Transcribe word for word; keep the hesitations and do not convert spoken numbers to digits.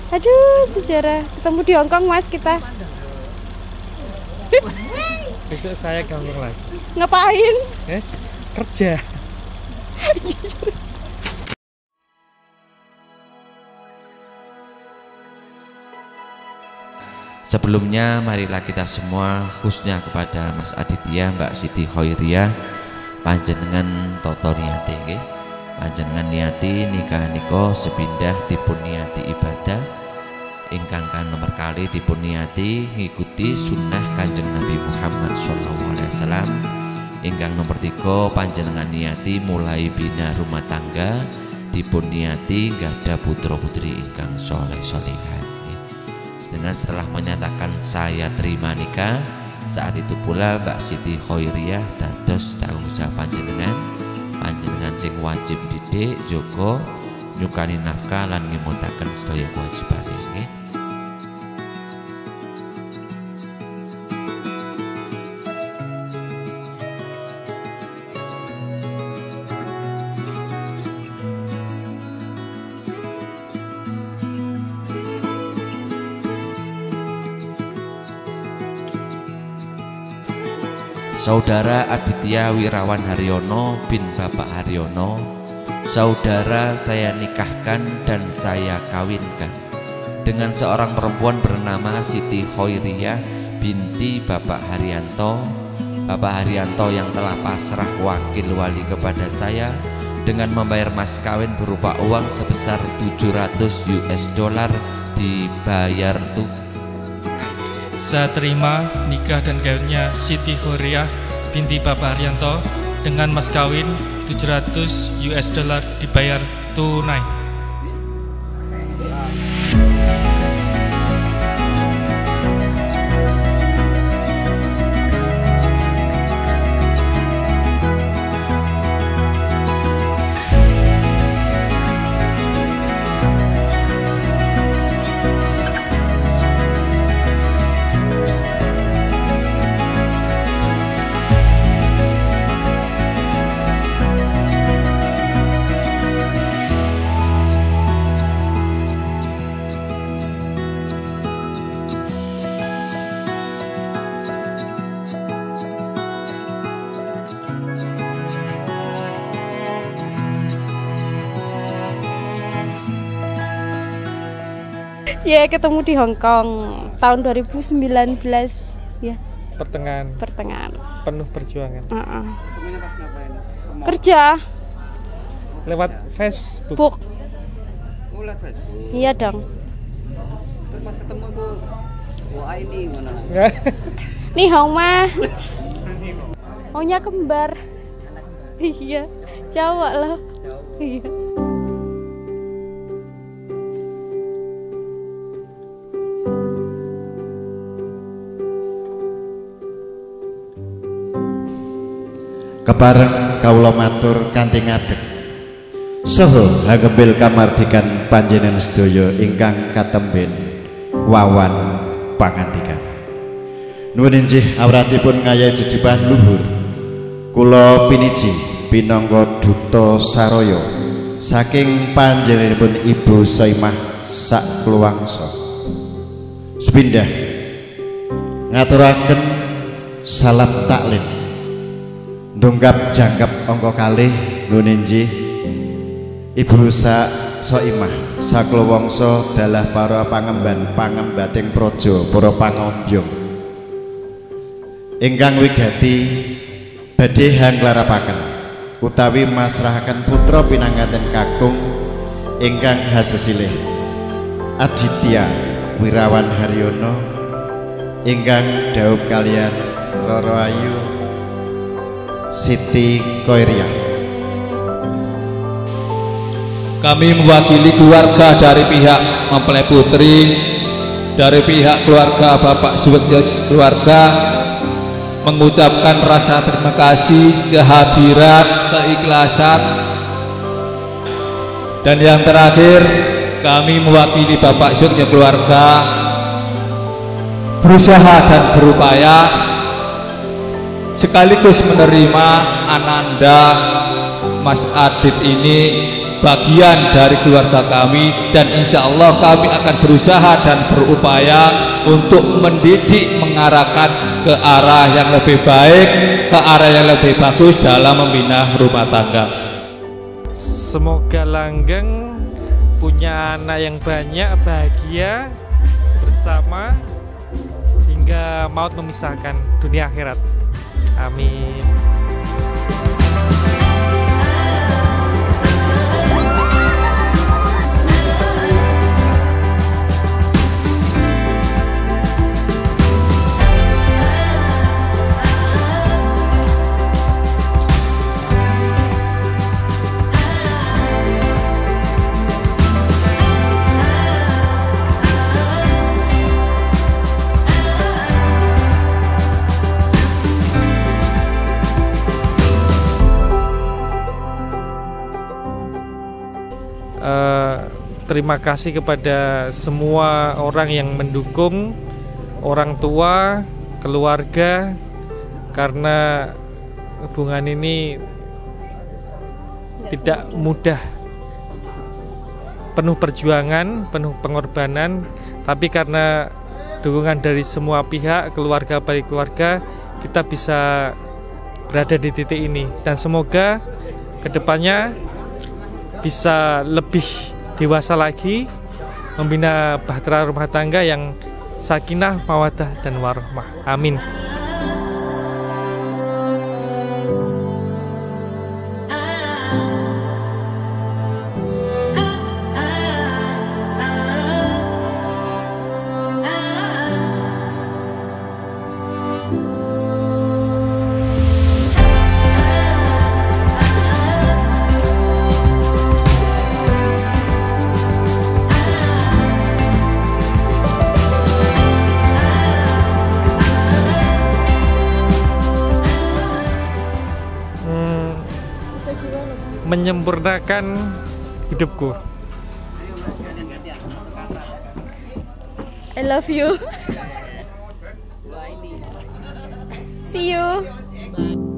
Aduh, sejarah ketemu di Hongkong Mas kita. Besok saya ke Hongkong lagi. Ngapain? Eh, kerja. Sebelumnya marilah kita semua khususnya kepada Mas Aditya, Mbak Siti Khoiriyah, panjenengan toto niati nggih. Panjenengan niati nikah niko sepindah dipun niati ibadah ingkang kan nomor kali dipun niati ngikuti sunnah Kanjeng Nabi Muhammad shallallahu alaihi wasallam. Ingkang nomor tiga panjenengan niati mulai bina rumah tangga dipun niati gada putra putri ingkang soleh solehan. Dengan setelah menyatakan saya terima nikah, saat itu pula Mbak Siti Khoiriyah dados tanggung jawab panjenengan. Panjenengan sing wajib didik, joko, nyukani nafkah lan ngemutaken sedaya kewajibane nggih. Saudara Aditya Wirawan Haryono bin Bapak Haryono, saudara saya nikahkan dan saya kawinkan dengan seorang perempuan bernama Siti Khoiriyah binti Bapak Haryanto. Bapak Haryanto yang telah pasrah wakil wali kepada saya dengan membayar mas kawin berupa uang sebesar tujuh ratus US dollar dibayar tuh. Saya terima nikah dan kawinnya Siti Khoiriyah binti Bapak Haryanto dengan mas kawin tujuh ratus US dollar dibayar tunai. Ya, ketemu di Hongkong tahun dua ribu sembilan belas ya. Pertengahan. Pertengahan. Penuh perjuangan. Uh-uh. Kerja. Lewat Facebook. Book. Oh, lewat Facebook. Iya dong. Terus pas ketemu tuh, wah ini mana? Nih Hong mah. Ohnya kembar. Iya, Jawa lah. Iya. Kepareng kawula matur kanthi ngadeg saha hagembil kamardikan panjenengan sedaya ingkang katemben wawan pangandikan. Nuwun inggih awratipun ngayahi jejiban luhur kula piniji pinangka duta saraya saking panjenenganipun Ibu Soimah sak kluwangsa. Sepindah ngaturaken salam taklim ndonggap jangkep angka kalih nuwun inggih Ibu Sa Soimah sakluwangsa dalah para pangemban pangembating praja para pangombyong ingkang wigati badhe hanglarapaken utawi masrahaken putra pinanganten kakung ingkang hasesilih Aditya Wirawan Haryono ingkang dhaup kaliyan Roro Ayu Siti Khoiriyah. Kami mewakili keluarga dari pihak mempelai putri, dari pihak keluarga Bapak Suwekjes keluarga mengucapkan rasa terima kasih, kehadiran, keikhlasan, dan yang terakhir kami mewakili Bapak Suwekjes keluarga berusaha dan berupaya sekaligus menerima Ananda Mas Adit ini bagian dari keluarga kami, dan insya Allah kami akan berusaha dan berupaya untuk mendidik, mengarahkan ke arah yang lebih baik, ke arah yang lebih bagus dalam membina rumah tangga. Semoga langgeng, punya anak yang banyak, bahagia bersama hingga maut memisahkan dunia akhirat. Amin. Uh, terima kasih kepada semua orang yang mendukung, orang tua, keluarga, karena hubungan ini tidak mudah, penuh perjuangan, penuh pengorbanan, tapi karena dukungan dari semua pihak, keluarga baik keluarga, kita bisa berada di titik ini. Dan semoga kedepannya bisa lebih dewasa lagi, membina bahtera rumah tangga yang sakinah, mawaddah, dan warahmah. Amin. Menyempurnakan hidupku. I love you. See you.